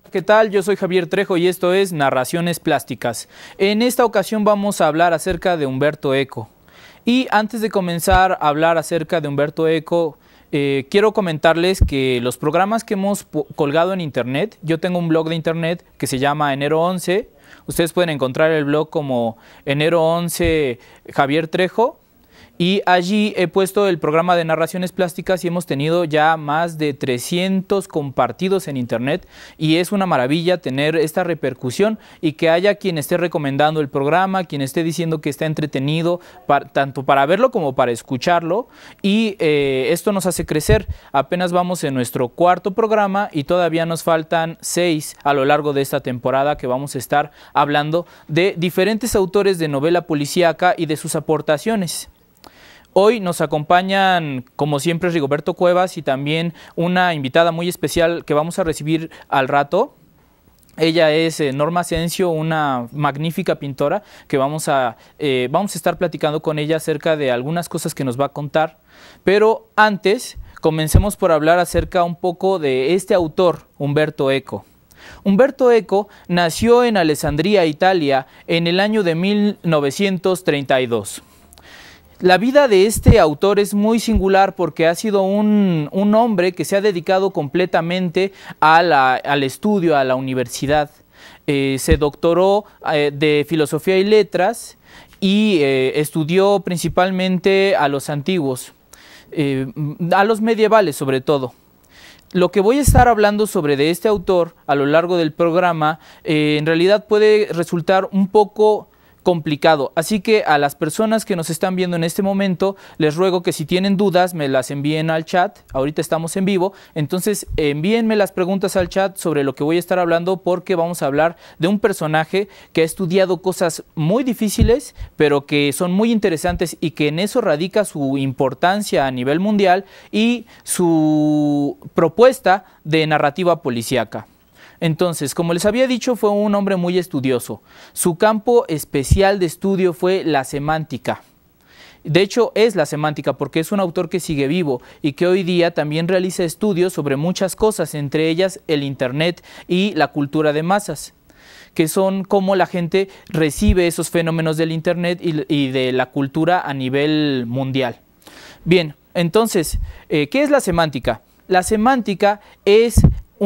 ¿Qué tal? Yo soy Javier Trejo y esto es Narraciones Plásticas. En esta ocasión vamos a hablar acerca de Humberto Eco. Y antes de comenzar a hablar acerca de Humberto Eco, quiero comentarles que los programas que hemos colgado en internet, yo tengo un blog de internet que se llama Enero 11, ustedes pueden encontrar el blog como Enero 11 Javier Trejo, y allí he puesto el programa de narraciones plásticas y hemos tenido ya más de 300 compartidos en internet y es una maravilla tener esta repercusión y que haya quien esté recomendando el programa, quien esté diciendo que está entretenido, tanto para verlo como para escucharlo, y esto nos hace crecer. Apenas vamos en nuestro cuarto programa y todavía nos faltan 6 a lo largo de esta temporada que vamos a estar hablando de diferentes autores de novela policíaca y de sus aportaciones. Hoy nos acompañan, como siempre, Rigoberto Cuevas y también una invitada muy especial que vamos a recibir al rato. Ella es Norma Asensio, una magnífica pintora que vamos a estar platicando con ella acerca de algunas cosas que nos va a contar. Pero antes, comencemos por hablar acerca un poco de este autor, Humberto Eco. Humberto Eco nació en Alessandria, Italia, en el año de 1932. La vida de este autor es muy singular porque ha sido un hombre que se ha dedicado completamente al estudio, a la universidad. Se doctoró de Filosofía y Letras y estudió principalmente a los antiguos, a los medievales sobre todo. Lo que voy a estar hablando sobre de este autor a lo largo del programa en realidad puede resultar un poco complicado, así que a las personas que nos están viendo en este momento les ruego que si tienen dudas me las envíen al chat. Ahorita estamos en vivo, entonces envíenme las preguntas al chat sobre lo que voy a estar hablando, porque vamos a hablar de un personaje que ha estudiado cosas muy difíciles pero que son muy interesantes y que en eso radica su importancia a nivel mundial y su propuesta de narrativa policíaca. Entonces, como les había dicho, fue un hombre muy estudioso. Su campo especial de estudio fue la semántica. De hecho, es la semántica porque es un autor que sigue vivo y que hoy día también realiza estudios sobre muchas cosas, entre ellas el internet y la cultura de masas, que son cómo la gente recibe esos fenómenos del internet y de la cultura a nivel mundial. Bien, entonces, ¿qué es la semántica? La semántica es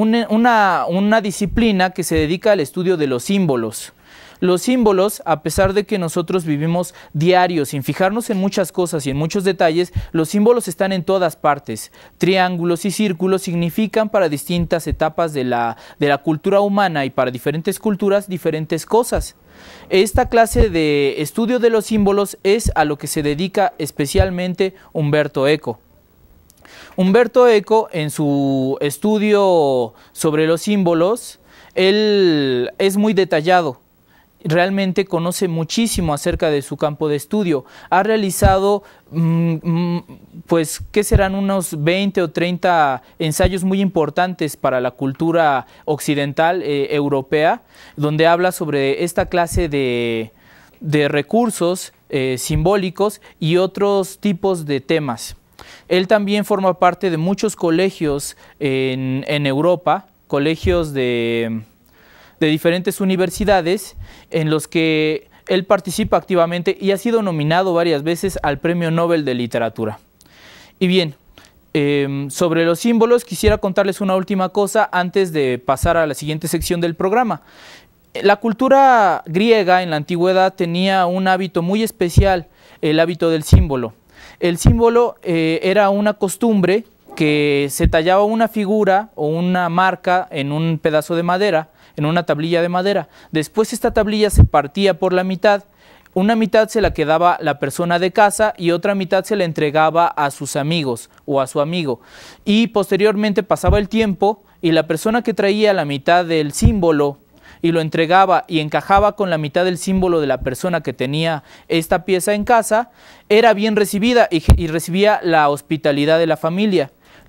una disciplina que se dedica al estudio de los símbolos. Los símbolos, a pesar de que nosotros vivimos diario sin fijarnos en muchas cosas y en muchos detalles, los símbolos están en todas partes. Triángulos y círculos significan para distintas etapas de la cultura humana y para diferentes culturas diferentes cosas. Esta clase de estudio de los símbolos es a lo que se dedica especialmente Humberto Eco. Humberto Eco, en su estudio sobre los símbolos, él es muy detallado. Realmente conoce muchísimo acerca de su campo de estudio. Ha realizado, pues, ¿qué serán? Unos 20 o 30 ensayos muy importantes para la cultura occidental europea, donde habla sobre esta clase de recursos simbólicos y otros tipos de temas. Él también forma parte de muchos colegios en Europa, colegios de diferentes universidades en los que él participa activamente y ha sido nominado varias veces al Premio Nobel de Literatura. Y bien, sobre los símbolos quisiera contarles una última cosa antes de pasar a la siguiente sección del programa. La cultura griega en la antigüedad tenía un hábito muy especial, el hábito del símbolo. El símbolo era una costumbre que se tallaba una figura o una marca en un pedazo de madera, en una tablilla de madera. Después esta tablilla se partía por la mitad. Una mitad se la quedaba la persona de casa y otra mitad se la entregaba a sus amigos o a su amigo. Y posteriormente pasaba el tiempo y la persona que traía la mitad del símbolo y lo entregaba y encajaba con la mitad del símbolo de la persona que tenía esta pieza en casa, era bien recibida y recibía la hospitalidad de la familia.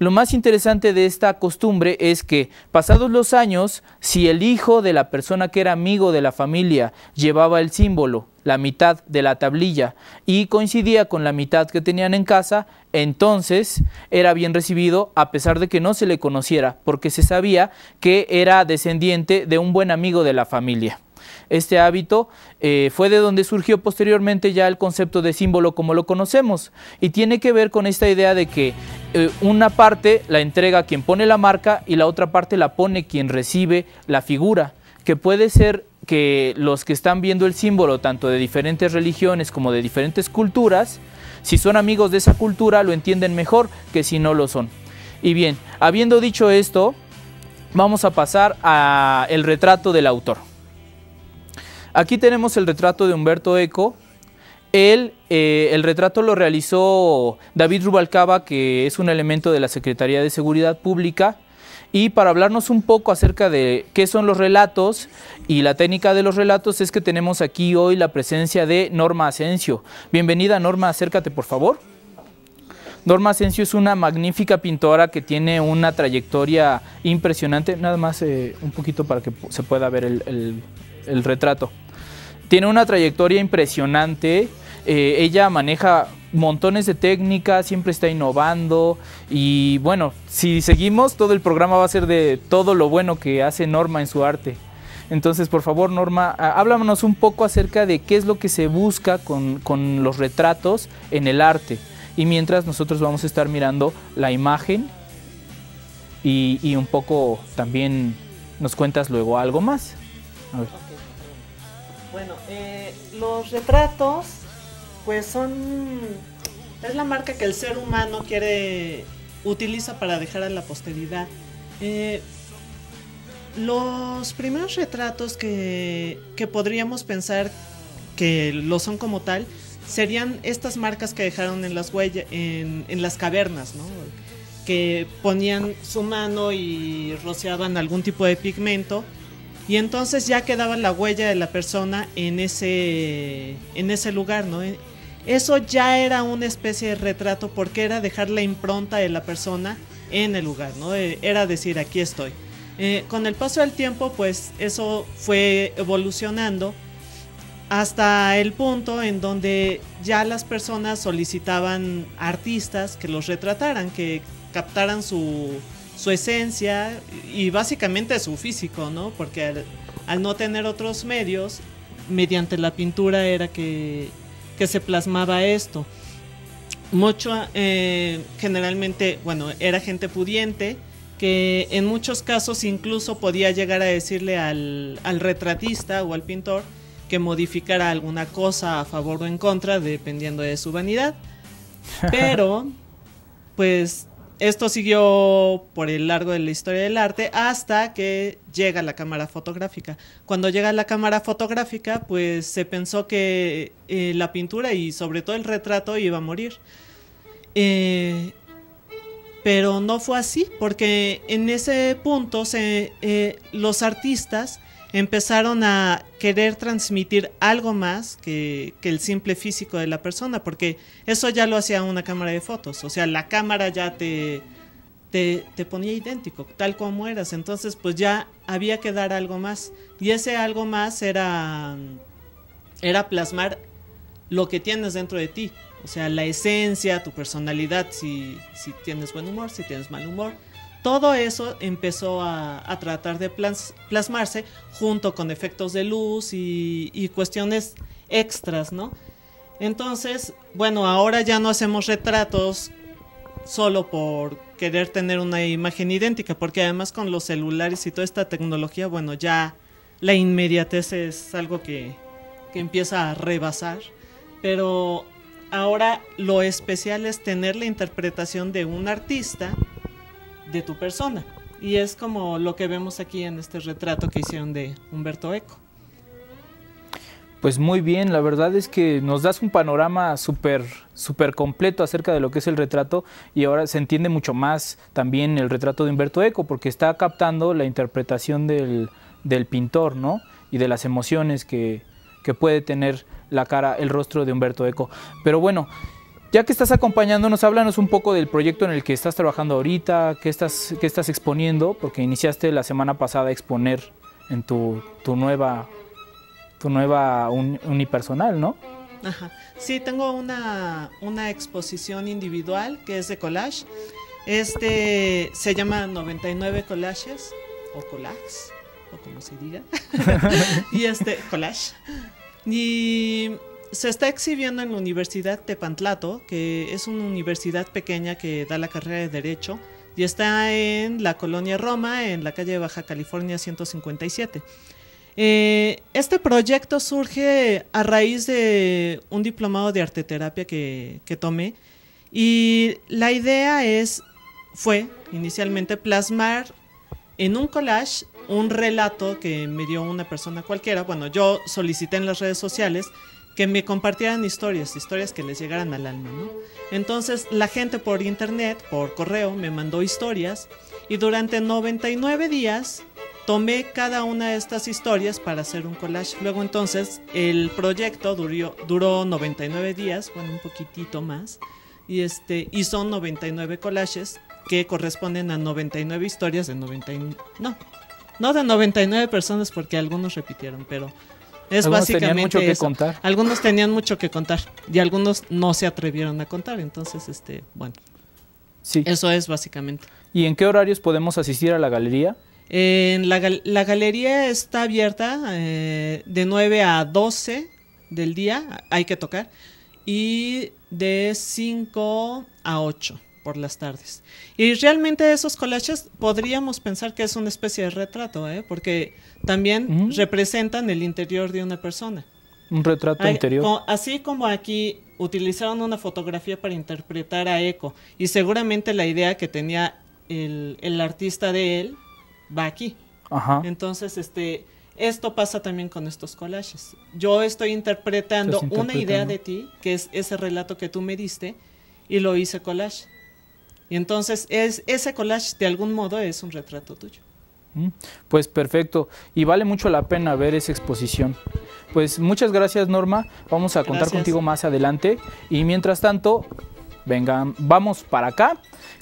Lo más interesante de esta costumbre es que, pasados los años, si el hijo de la persona que era amigo de la familia llevaba el símbolo, la mitad de la tablilla, y coincidía con la mitad que tenían en casa, entonces era bien recibido a pesar de que no se le conociera, porque se sabía que era descendiente de un buen amigo de la familia. Este hábito fue de donde surgió posteriormente ya el concepto de símbolo como lo conocemos, y tiene que ver con esta idea de que una parte la entrega quien pone la marca y la otra parte la pone quien recibe la figura, que puede ser que los que están viendo el símbolo tanto de diferentes religiones como de diferentes culturas, si son amigos de esa cultura lo entienden mejor que si no lo son. Y bien, habiendo dicho esto, vamos a pasar al retrato del autor. Aquí tenemos el retrato de Humberto Eco. El retrato lo realizó David Rubalcaba, que es un elemento de la Secretaría de Seguridad Pública. Y para hablarnos un poco acerca de qué son los relatos y la técnica de los relatos, es que tenemos aquí hoy la presencia de Norma Asensio. Bienvenida, Norma, acércate por favor. Norma Asensio es una magnífica pintora que tiene una trayectoria impresionante. Nada más un poquito para que se pueda ver el retrato. Tiene una trayectoria impresionante. Ella maneja montones de técnicas, siempre está innovando, y bueno, si seguimos todo el programa va a ser de todo lo bueno que hace Norma en su arte. Entonces, por favor, Norma, háblanos un poco acerca de qué es lo que se busca con los retratos en el arte, y mientras nosotros vamos a estar mirando la imagen y un poco también nos cuentas luego algo más. A ver. Okay. Bueno, los retratos pues es la marca que el ser humano utiliza para dejar a la posteridad. Los primeros retratos que podríamos pensar que lo son como tal serían estas marcas que dejaron en las huellas, en las cavernas, ¿no? Que ponían su mano y rociaban algún tipo de pigmento, y entonces ya quedaba la huella de la persona en ese lugar, ¿no? Eso ya era una especie de retrato, porque era dejar la impronta de la persona en el lugar, ¿no? Era decir, aquí estoy. Con el paso del tiempo, pues eso fue evolucionando hasta el punto en donde ya las personas solicitaban artistas que los retrataran, que captaran su esencia y básicamente su físico, ¿no? Porque al no tener otros medios, mediante la pintura era que se plasmaba esto. Generalmente, bueno, era gente pudiente que en muchos casos incluso podía llegar a decirle al retratista o al pintor que modificara alguna cosa a favor o en contra, dependiendo de su vanidad. Pero, pues, esto siguió por el largo de la historia del arte hasta que llega la cámara fotográfica. Cuando llega la cámara fotográfica, pues se pensó que la pintura y sobre todo el retrato iba a morir. Pero no fue así, porque en ese punto los artistas empezaron a querer transmitir algo más que el simple físico de la persona, porque eso ya lo hacía una cámara de fotos. O sea, la cámara ya te ponía idéntico, tal como eras. Entonces, pues ya había que dar algo más. Y ese algo más era plasmar lo que tienes dentro de ti. O sea, la esencia, tu personalidad, si tienes buen humor, si tienes mal humor. Todo eso empezó a tratar de plasmarse junto con efectos de luz y cuestiones extras, ¿no? Entonces, bueno, ahora ya no hacemos retratos solo por querer tener una imagen idéntica, porque además con los celulares y toda esta tecnología, bueno, ya la inmediatez es algo que empieza a rebasar. Pero ahora lo especial es tener la interpretación de un artista de tu persona, y es como lo que vemos aquí en este retrato que hicieron de Humberto Eco. Pues muy bien, la verdad es que nos das un panorama súper completo acerca de lo que es el retrato, y ahora se entiende mucho más también el retrato de Humberto Eco, porque está captando la interpretación del pintor, ¿no? Y de las emociones que puede tener la cara, el rostro de Humberto Eco. Pero bueno, Ya que estás acompañándonos, háblanos un poco del proyecto en el que estás trabajando ahorita, qué estás exponiendo, porque iniciaste la semana pasada a exponer en tu nueva unipersonal, ¿no? Ajá. Sí, tengo una exposición individual que es de collage. Se llama 99 collages o collages, o como se diga. Y collage. Y se está exhibiendo en la Universidad Tepantlato, que es una universidad pequeña que da la carrera de Derecho y está en la colonia Roma, en la calle Baja California 157. Este proyecto surge a raíz de un diplomado de arteterapia que tomé, y la idea fue inicialmente plasmar en un collage un relato que me dio una persona cualquiera. Bueno, yo solicité en las redes sociales que me compartieran historias que les llegaran al alma, ¿no? Entonces la gente por internet, por correo, me mandó historias, y durante 99 días tomé cada una de estas historias para hacer un collage. Luego entonces el proyecto duró 99 días, bueno, un poquitito más, y son 99 collages que corresponden a 99 historias de 99... No de 99 personas, porque algunos repitieron, pero es algunos básicamente tenían mucho que eso. contar. Algunos tenían mucho que contar y algunos no se atrevieron a contar. Entonces, bueno, sí. Eso es básicamente. ¿Y en qué horarios podemos asistir a la galería? La galería está abierta de 9 a 12 del día, hay que tocar, y de 5 a 8 por las tardes. Y realmente esos collages podríamos pensar que es una especie de retrato, porque también representan el interior de una persona. Un retrato interior. Así como aquí utilizaron una fotografía para interpretar a Eco, y seguramente la idea que tenía el artista de él va aquí. Ajá. Entonces, esto pasa también con estos collages. Yo estoy interpretando una idea de ti, que es ese relato que tú me diste, y lo hice collage. Y entonces ese collage de algún modo es un retrato tuyo. Pues perfecto, y vale mucho la pena ver esa exposición. Pues muchas gracias, Norma, vamos a contar contigo más adelante, y mientras tanto, vamos para acá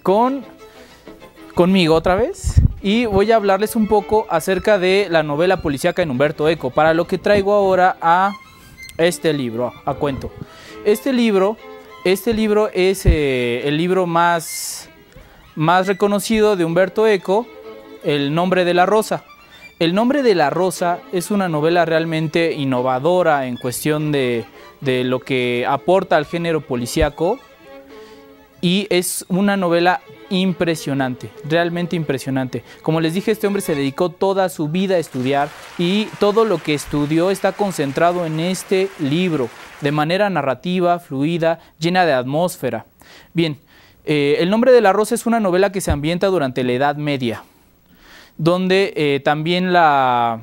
conmigo otra vez, y voy a hablarles un poco acerca de la novela policíaca en Humberto Eco, para lo que traigo ahora a este libro, a cuento. Este libro es el libro más reconocido de Humberto Eco, El nombre de la rosa. El nombre de la rosa es una novela realmente innovadora en cuestión de lo que aporta al género policíaco, y es una novela impresionante, realmente impresionante. Como les dije, este hombre se dedicó toda su vida a estudiar, y todo lo que estudió está concentrado en este libro, de manera narrativa, fluida, llena de atmósfera. Bien, El nombre de la rosa es una novela que se ambienta durante la Edad Media, donde también la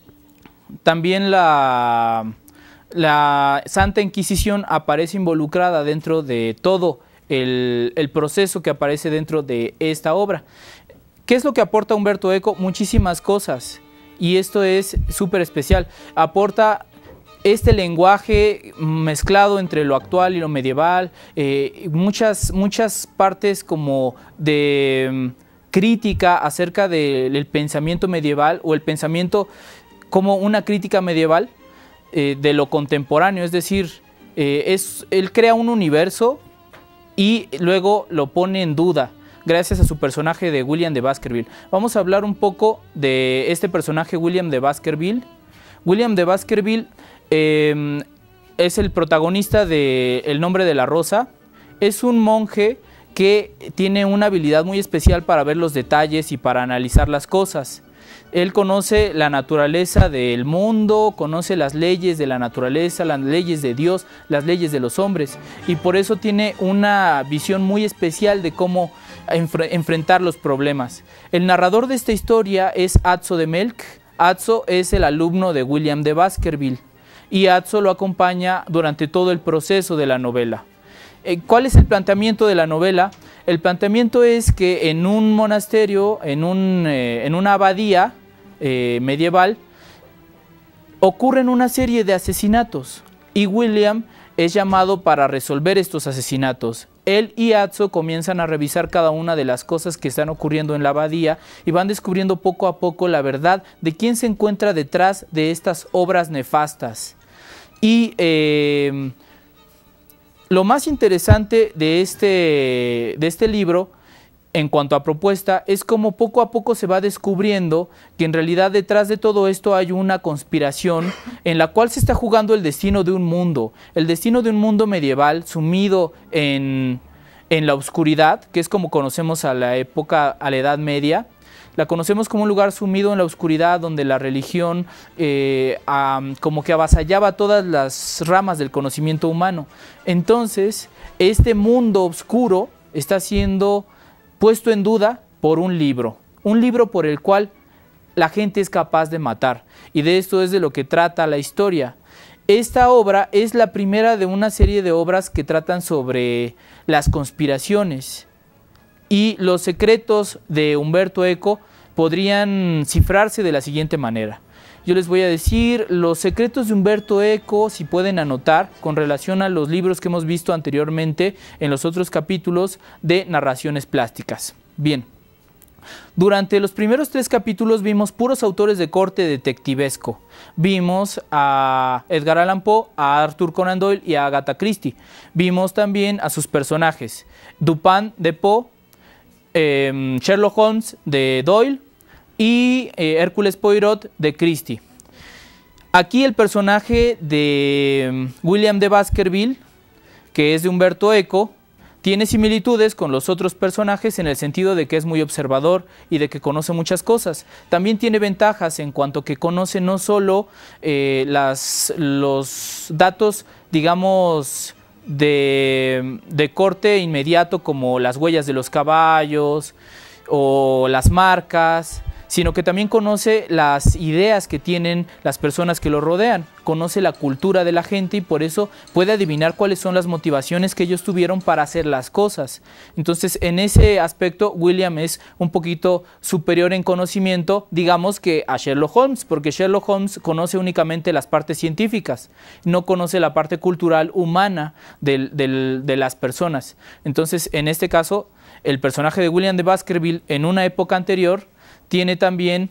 Santa Inquisición aparece involucrada dentro de todo el proceso que aparece dentro de esta obra. ¿Qué es lo que aporta Humberto Eco? Muchísimas cosas, y esto es súper especial. Aporta este lenguaje mezclado entre lo actual y lo medieval, muchas partes como de crítica acerca del pensamiento medieval, o el pensamiento como una crítica medieval de lo contemporáneo. Es decir, él crea un universo y luego lo pone en duda gracias a su personaje de William de Baskerville. Vamos a hablar un poco de este personaje, William de Baskerville. William de Baskerville es el protagonista de El nombre de la rosa. Es un monje que tiene una habilidad muy especial para ver los detalles y para analizar las cosas. Él conoce la naturaleza del mundo, conoce las leyes de la naturaleza, las leyes de Dios, las leyes de los hombres, y por eso tiene una visión muy especial de cómo enfrentar los problemas. El narrador de esta historia es Atzo de Melk. Atzo es el alumno de William de Baskerville, y Atzo lo acompaña durante todo el proceso de la novela. ¿Cuál es el planteamiento de la novela? El planteamiento es que en un monasterio, en una abadía medieval, ocurren una serie de asesinatos, y William es llamado para resolver estos asesinatos. Él y Atso comienzan a revisar cada una de las cosas que están ocurriendo en la abadía y van descubriendo poco a poco la verdad de quién se encuentra detrás de estas obras nefastas. Y lo más interesante de este libro, en cuanto a propuesta, es como poco a poco se va descubriendo que en realidad detrás de todo esto hay una conspiración en la cual se está jugando el destino de un mundo medieval sumido en la oscuridad, que es como conocemos a la época, a la Edad Media. La conocemos como un lugar sumido en la oscuridad donde la religión como que avasallaba todas las ramas del conocimiento humano. Entonces, este mundo oscuro está siendo puesto en duda por un libro por el cual la gente es capaz de matar. Y de esto es de lo que trata la historia. Esta obra es la primera de una serie de obras que tratan sobre las conspiraciones. Y los secretos de Umberto Eco podrían cifrarse de la siguiente manera. Yo les voy a decir los secretos de Umberto Eco, si pueden anotar, con relación a los libros que hemos visto anteriormente en los otros capítulos de narraciones plásticas. Bien, durante los primeros 3 capítulos vimos puros autores de corte detectivesco. Vimos a Edgar Allan Poe, a Arthur Conan Doyle y a Agatha Christie. Vimos también a sus personajes, Dupin de Poe, Sherlock Holmes de Doyle y Hércules Poirot de Christie. Aquí el personaje de William de Baskerville, que es de Umberto Eco, tiene similitudes con los otros personajes en el sentido de que es muy observador y de que conoce muchas cosas. También tiene ventajas en cuanto que conoce no solo los datos, digamos, de corte inmediato como las huellas de los caballos o las marcas, sino que también conoce las ideas que tienen las personas que lo rodean, conoce la cultura de la gente y por eso puede adivinar cuáles son las motivaciones que ellos tuvieron para hacer las cosas. Entonces, en ese aspecto, William es un poquito superior en conocimiento, digamos, que a Sherlock Holmes, porque Sherlock Holmes conoce únicamente las partes científicas, no conoce la parte cultural humana de las personas. Entonces, en este caso, el personaje de William de Baskerville en una época anterior tiene también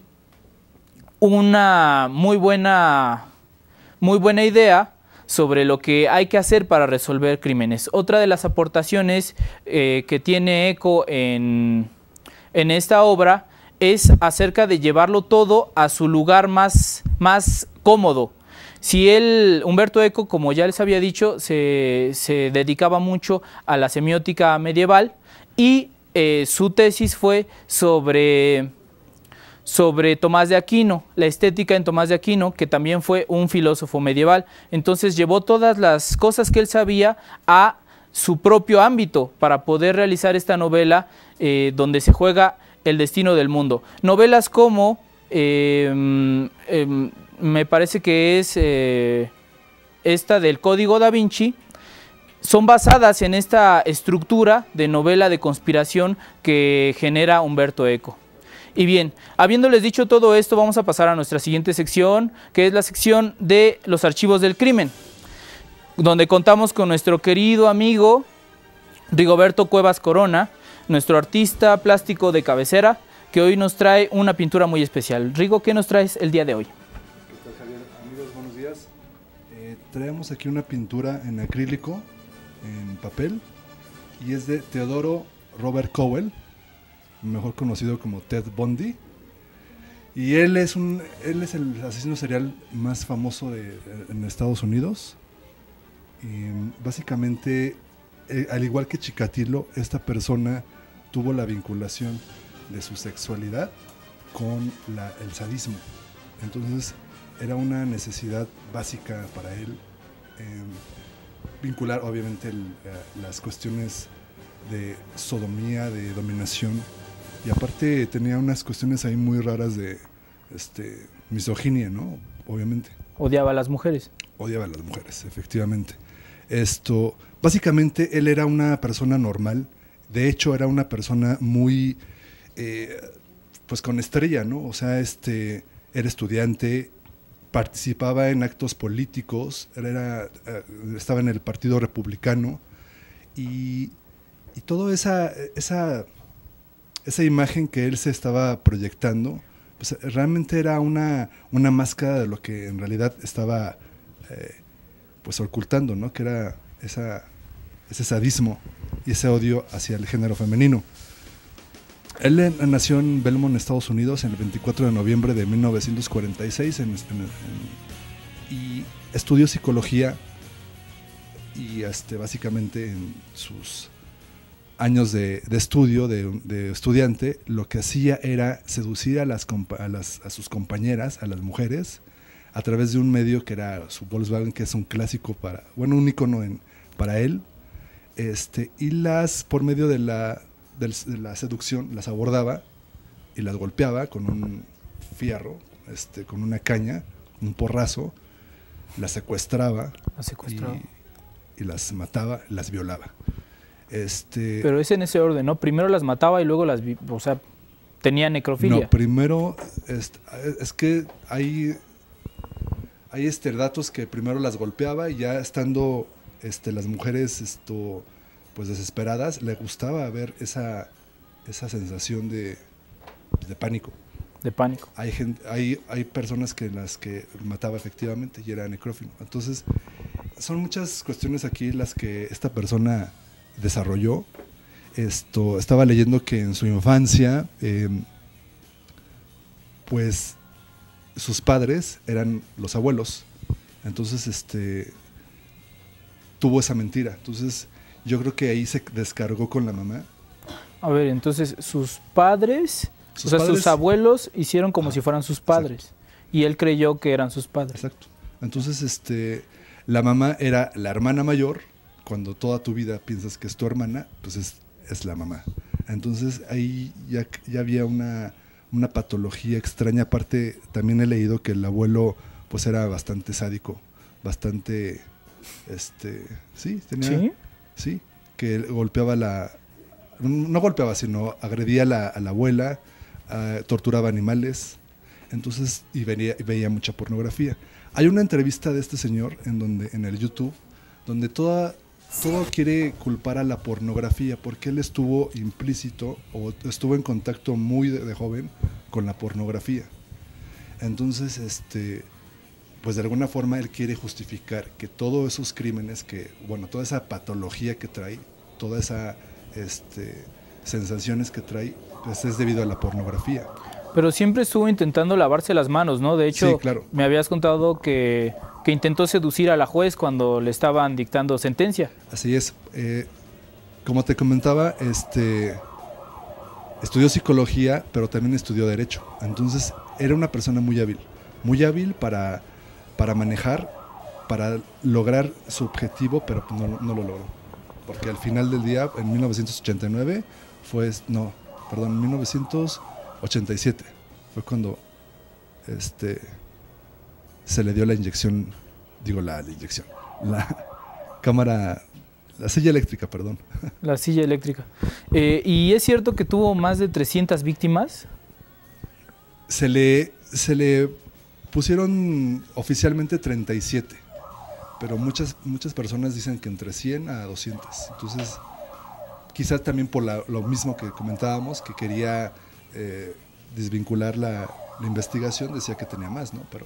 una muy buena idea sobre lo que hay que hacer para resolver crímenes. Otra de las aportaciones que tiene Eco en esta obra es acerca de llevarlo todo a su lugar más cómodo. Si Umberto Eco, como ya les había dicho, se dedicaba mucho a la semiótica medieval y su tesis fue sobre Tomás de Aquino, la estética en Tomás de Aquino, que también fue un filósofo medieval. Entonces llevó todas las cosas que él sabía a su propio ámbito para poder realizar esta novela donde se juega el destino del mundo. Novelas como, me parece que es esta del Código Da Vinci, son basadas en esta estructura de novela de conspiración que genera Umberto Eco. Y bien, habiéndoles dicho todo esto, vamos a pasar a nuestra siguiente sección, que es la sección de los archivos del crimen, donde contamos con nuestro querido amigo Rigoberto Cuevas Corona, nuestro artista plástico de cabecera, que hoy nos trae una pintura muy especial. Rigo, ¿qué nos traes el día de hoy? ¿Qué tal, Javier? Amigos, buenos días. Traemos aquí una pintura en acrílico, en papel, y es de Teodoro Robert Cowell, mejor conocido como Ted Bundy, y él es el asesino serial más famoso en Estados Unidos. Y básicamente, al igual que Chikatilo, esta persona tuvo la vinculación de su sexualidad con el sadismo. Entonces era una necesidad básica para él vincular obviamente las cuestiones de sodomía, de dominación. Y aparte tenía unas cuestiones ahí muy raras de misoginia, ¿no? Obviamente. Odiaba a las mujeres. Odiaba a las mujeres, efectivamente. Básicamente él era una persona normal. De hecho, era una persona muy, pues con estrella, ¿no? O sea, era estudiante, participaba en actos políticos, estaba en el Partido Republicano y toda esa imagen que él se estaba proyectando, pues realmente era una máscara de lo que en realidad estaba pues ocultando, ¿no? Que era ese sadismo y ese odio hacia el género femenino. Él nació en Belmont, Estados Unidos, en el 24 de noviembre de 1946 y estudió psicología y básicamente en sus años de estudio, de estudiante, lo que hacía era seducir a sus compañeras, a las mujeres, a través de un medio que era su Volkswagen, que es un clásico un ícono para él, y por medio de la seducción las abordaba y las golpeaba con un fierro, con una caña, un porrazo, las secuestraba. Y las mataba, las violaba. Pero es en ese orden, ¿no? Primero las mataba y luego tenía necrofilia. No, primero es que hay datos que primero las golpeaba y ya estando las mujeres pues desesperadas, le gustaba ver esa sensación de pánico. De pánico. Hay personas las que mataba efectivamente y era necrófilo. Entonces, son muchas cuestiones aquí las que esta persona desarrolló. Estaba leyendo que en su infancia, pues sus padres eran los abuelos. Entonces, tuvo esa mentira. Entonces, yo creo que ahí se descargó con la mamá. A ver, entonces sus padres, sus abuelos hicieron como si fueran sus padres. Exacto. Y él creyó que eran sus padres. Exacto. Entonces, la mamá era la hermana mayor. Cuando toda tu vida piensas que es tu hermana, pues es la mamá. Entonces ahí ya había una patología extraña. Aparte, también he leído que el abuelo pues era bastante sádico, bastante, sí, que golpeaba no golpeaba, sino agredía a la abuela, torturaba animales, entonces, y veía mucha pornografía. Hay una entrevista de este señor en el YouTube, donde todo quiere culpar a la pornografía, porque él estuvo implícito o estuvo en contacto muy de joven con la pornografía. Entonces, pues de alguna forma él quiere justificar que todos esos crímenes, toda esa patología que trae, todas esas sensaciones que trae, pues es debido a la pornografía. Pero siempre estuvo intentando lavarse las manos, ¿no? De hecho, sí, claro. Me habías contado que intentó seducir a la juez cuando le estaban dictando sentencia. Así es. Como te comentaba, estudió psicología, pero también estudió derecho. Entonces, era una persona muy hábil para manejar, para lograr su objetivo, pero no lo logró. Porque al final del día, en 1989, 1987 fue cuando se le dio la inyección, la cámara, la silla eléctrica, perdón. La silla eléctrica. ¿Y es cierto que tuvo más de 300 víctimas? Se le pusieron oficialmente 37, pero muchas personas dicen que entre 100 a 200. Entonces, quizás también por lo mismo que comentábamos, que quería desvincular la investigación, decía que tenía más, ¿no? Pero...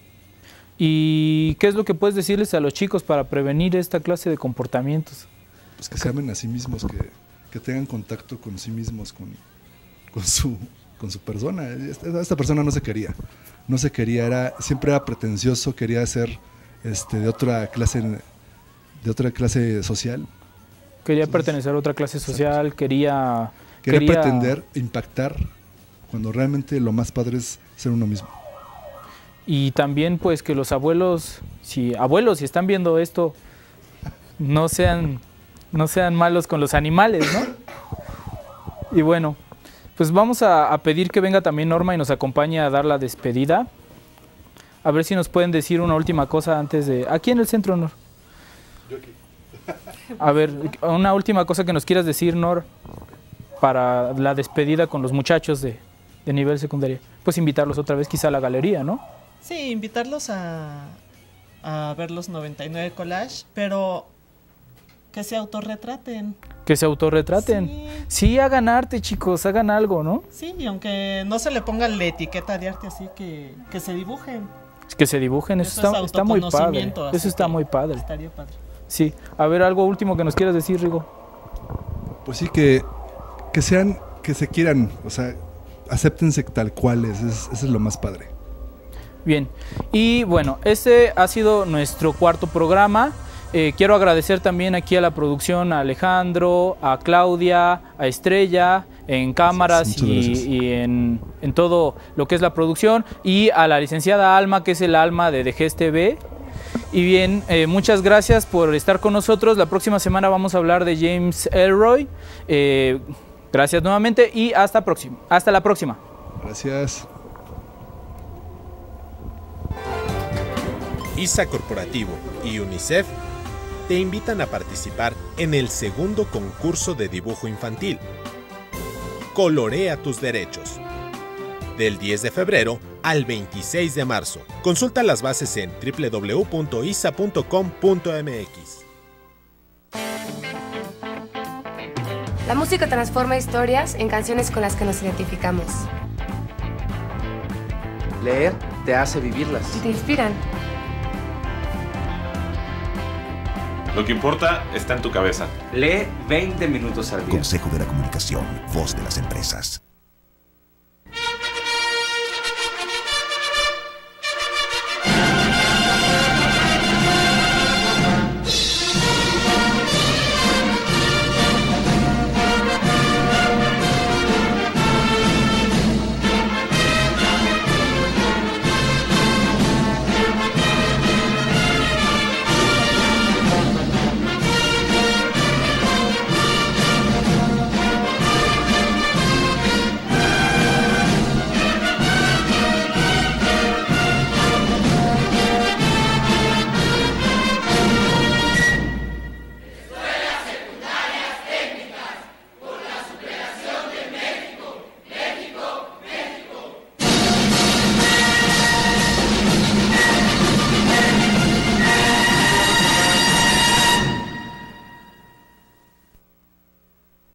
¿Y qué es lo que puedes decirles a los chicos para prevenir esta clase de comportamientos? Pues que se amen a sí mismos, que tengan contacto con sí mismos, con su persona. Esta persona no se quería, siempre era pretencioso, quería ser de otra clase social. Quería pertenecer a otra clase social, exacto. quería pretender impactar, cuando realmente lo más padre es ser uno mismo. Y también pues que los abuelos, si están viendo esto, no sean malos con los animales, ¿no? Y bueno, pues vamos a pedir que venga también Norma y nos acompañe a dar la despedida. A ver si nos pueden decir una última cosa antes de... Aquí en el centro, Nor. Yo aquí. A ver, una última cosa que nos quieras decir, Nor, para la despedida con los muchachos de nivel secundaria. Pues invitarlos otra vez quizá a la galería, ¿no? Sí, invitarlos a ver los 99 Collage, pero que se autorretraten. Que se autorretraten. Sí, hagan arte, chicos, hagan algo, ¿no? Sí, y aunque no se le ponga la etiqueta de arte así, que se dibujen. Que se dibujen, eso está muy padre. Eso está muy padre. Estaría padre. Sí, a ver, algo último que nos quieras decir, Rigo. Pues sí, que se quieran, o sea, acéptense tal cual eso es lo más padre. Bien, y bueno, este ha sido nuestro cuarto programa. Quiero agradecer también aquí a la producción, a Alejandro, a Claudia, a Estrella, en cámaras y en todo lo que es la producción, y a la licenciada Alma, que es el alma de DGES TV. Y bien, muchas gracias por estar con nosotros. La próxima semana vamos a hablar de James Ellroy. Gracias nuevamente y hasta la próxima. Gracias. ISA Corporativo y UNICEF te invitan a participar en el segundo concurso de dibujo infantil. Colorea tus derechos. Del 10 de febrero al 26 de marzo. Consulta las bases en www.isa.com.mx. La música transforma historias en canciones con las que nos identificamos. Leer te hace vivirlas. Y te inspiran. Lo que importa está en tu cabeza. Lee 20 minutos al día. Consejo de la Comunicación, voz de las empresas.